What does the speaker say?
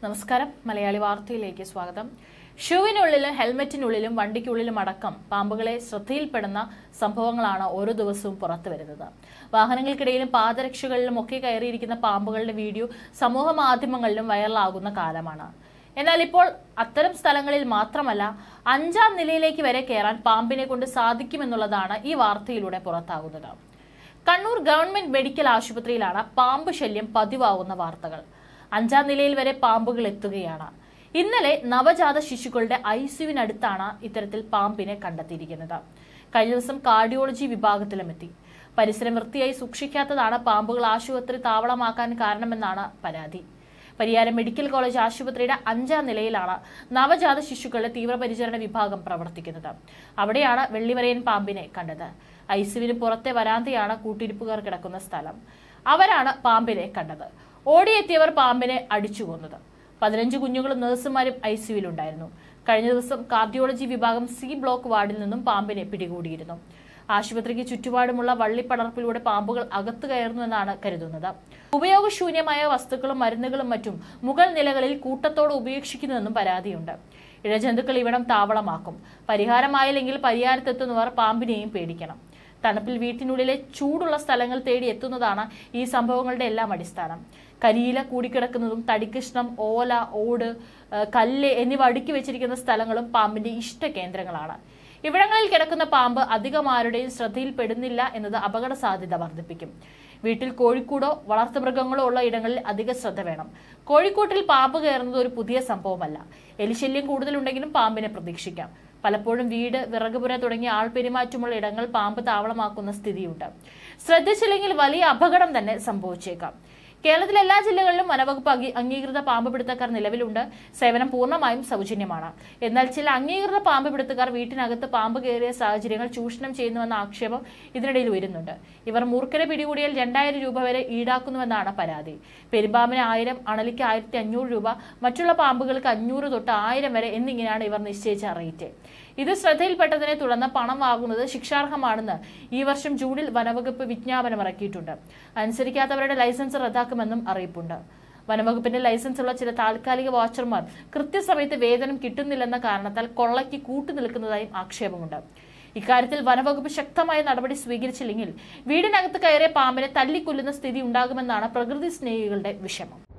നമസ്കാരം മലയാളി വാർത്തയിലേക്ക് സ്വാഗതം. ഷൂവിനുള്ളിലും ഹെൽമെറ്റിനുള്ളിലും വണ്ടിക്കുള്ളിലും അടക്കം പാമ്പുകളെ ശ്രദ്ധയിൽപ്പെടുന്ന സംഭവങ്ങളാണ് ഓരോ ദിവസവും പുറത്തു വരുന്നത്. വാഹനങ്ങൾക്കിടയിലും പാദരക്ഷകളിലും ഒക്കെ കയറിയിരിക്കുന്ന പാമ്പുകളുടെ വീഡിയോ സമൂഹ മാധ്യമങ്ങളിലും വൈറലാകുന്ന കാലമാണ്. എന്നാൽ ഇപ്പോൾ അത്തരം സ്ഥലങ്ങളിൽ മാത്രമല്ല 5ാം നിലയിലേക്ക് വരെ കയറാൻ പാമ്പിനെ കൊണ്ട് സാധിക്കുമെന്നുള്ളതാണ് ഈ വാർത്തയിലൂടെ പുറത്താകുന്നത്. കണ്ണൂർ ഗവൺമെന്റ് മെഡിക്കൽ ആശുപത്രിയിലാണ് പാമ്പ് ശല്യം പതിവാകുന്ന വാർത്തകൾ. 5ാം നിലയിൽ വരെ പാമ്പുകൾ എത്തുകയാണ്. ഇന്നലെ നവജാത ശിശുക്കളുടെ ഐസിയുവിനടുത്താണ് ഇത്തരത്തിൽ പാമ്പിനെ കണ്ടെത്തിയിരിക്കുന്നത്. കഴിഞ്ഞ ദിവസം കാർഡിയോളജി വിഭാഗത്തിലുമെത്തി. പരിസരം വൃത്തിയായി സൂക്ഷിക്കാത്തതാണ് പാമ്പുകൾ ആശുപത്രി താവളമാക്കാൻ കാരണമെന്നാണ് പരാതി. പരിയാരം മെഡിക്കൽ കോളേജ് ആശുപത്രിയുടെ 5ാം നിലയിലാണ് നവജാത ശിശുക്കളുടെ തീവ്രപരിചരണ വിഭാഗം പ്രവർത്തിക്കുന്നത്. അവിടെയാണ് വെള്ളിവരയൻ പാമ്പിനെ കണ്ടത്. ഐസിയുവിന് പുറത്തെ വരാന്തയാണ് കൂട്ടിരിപ്പുകാർ കിടക്കുന്ന സ്ഥലം. അവരാണ് പാമ്പിനെ കണ്ടത്. ഓടിയെത്തിയവർ പാമ്പിനെ അടിച്ചു കൊന്നത്. 15 കുഞ്ഞുങ്ങളും നഴ്സുമാരും ഐസിയുവിലുണ്ടായിരുന്നു. കഴിഞ്ഞ ദിവസം കാർഡിയോളജി വിഭാഗം സി ബ്ലോക്ക് വാർഡിൽ നിന്നും പാമ്പിനെ പിടികൂടിയിരുന്നു. ആശുപത്രിക്ക് ചുറ്റുപാടുമുള്ള വള്ളിപ്പടർപ്പിലൂടെ പാമ്പുകൾ അകത്തു കയറുന്നുവെന്നാണ് കരുതുന്നത്. ഉപയോഗശൂന്യമായ വസ്തുക്കളും മരുന്നുകളും മറ്റും മുകൾ നിലകളിൽ കൂട്ടത്തോടെ ഉപേക്ഷിക്കുന്നുവെന്നും പരാതിയുണ്ട്. ഇഴജന്തുക്കൾ ഇവിടം താവളമാക്കും. പരിഹാരമായില്ലെങ്കിൽ പരിയാരത്തെത്തുന്നവർ പാമ്പിനെയും പേടിക്കണം. തണുപ്പിൽ വീട്ടിനുള്ളിലെ ചൂടുള്ള സ്ഥലങ്ങൾ തേടി എത്തുന്നതാണ് ഈ സംഭവങ്ങളുടെ എല്ലാം അടിസ്ഥാനം. കരിയില കൂടിക്കിടക്കുന്നതും തടിക്കഷ്ണം, ഓല, ഓട്, കല്ല് എന്നിവ അടുക്കി വെച്ചിരിക്കുന്ന സ്ഥലങ്ങളും പാമ്പിന്റെ ഇഷ്ട കേന്ദ്രങ്ങളാണ്. ഇവിടങ്ങളിൽ കിടക്കുന്ന പാമ്പ് അധികം ആരുടെയും ശ്രദ്ധയിൽപ്പെടുന്നില്ല എന്നത് അപകട സാധ്യത വർദ്ധിപ്പിക്കും. വീട്ടിൽ കോഴിക്കൂടോ വളർത്തുമൃഗങ്ങളോ ഉള്ള ഇടങ്ങളിൽ അധിക ശ്രദ്ധ വേണം. കോഴിക്കൂട്ടിൽ പാമ്പ് കയറുന്നത് ഒരു പുതിയ സംഭവമല്ല. എലിശല്യം കൂടുതലുണ്ടെങ്കിലും പാമ്പിനെ പ്രതീക്ഷിക്കാം. പലപ്പോഴും വീട്, വിറകുപുര തുടങ്ങിയ ആൾപെരുമാറ്റമുള്ള ഇടങ്ങൾ പാമ്പ് താവളമാക്കുന്ന സ്ഥിതിയുണ്ട്. ശ്രദ്ധിച്ചില്ലെങ്കിൽ വലിയ അപകടം തന്നെ സംഭവിച്ചേക്കാം. കേരളത്തിലെ എല്ലാ ജില്ലകളിലും വനവകുപ്പ് അംഗീകൃത പാമ്പ് പിടുത്തക്കാർ നിലവിലുണ്ട്. സേവനം പൂർണ്ണമായും സൗജന്യമാണ്. എന്നാൽ ചില അംഗീകൃത പാമ്പ് പിടുത്തക്കാർ വീട്ടിനകത്ത് പാമ്പ് കയറിയ സാഹചര്യങ്ങൾ ചൂഷണം ചെയ്യുന്നുവെന്ന ആക്ഷേപം ഇതിനിടയിൽ ഉയരുന്നുണ്ട്. ഇവർ മൂർഖരെ പിടികൂടിയാൽ 2000 രൂപ വരെ ഈടാക്കുന്നുവെന്നാണ് പരാതി. പെരുമ്പാമ്പിന് 1000, അണലിക്ക് 1500 രൂപ, മറ്റുള്ള പാമ്പുകൾക്ക് 500 തൊട്ട് 1000 വരെ എന്നിങ്ങനെയാണ് ഇവർ നിശ്ചയിച്ച റേറ്റ്. ഇത് ശ്രദ്ധയിൽപ്പെട്ടതിനെ തുടർന്ന് പണം വാങ്ങുന്നത് ശിക്ഷാർഹമാണെന്ന് ഈ വർഷം ജൂണിൽ വനവകുപ്പ് വിജ്ഞാപനം ഇറക്കിയിട്ടുണ്ട്. അനുസരിക്കാത്തവരുടെ ലൈസൻസ് റദ്ദാക്കുമെന്നും അറിയിപ്പുണ്ട്. വനവകുപ്പിന്റെ ലൈസൻസ് ഉള്ള ചില താൽക്കാലിക വാച്ചർമാർ കൃത്യസമയത്ത് വേതനം കിട്ടുന്നില്ലെന്ന കാരണത്താൽ കൊള്ളയ്ക്ക് കൂട്ടുനിൽക്കുന്നതായും ആക്ഷേപമുണ്ട്. ഇക്കാര്യത്തിൽ വനവകുപ്പ് ശക്തമായ നടപടി സ്വീകരിച്ചില്ലെങ്കിൽ വീടിനകത്ത് കയറിയ പാമ്പിനെ തല്ലിക്കൊല്ലുന്ന സ്ഥിതി ഉണ്ടാകുമെന്നാണ് പ്രകൃതി സ്നേഹികളുടെ വിഷമം.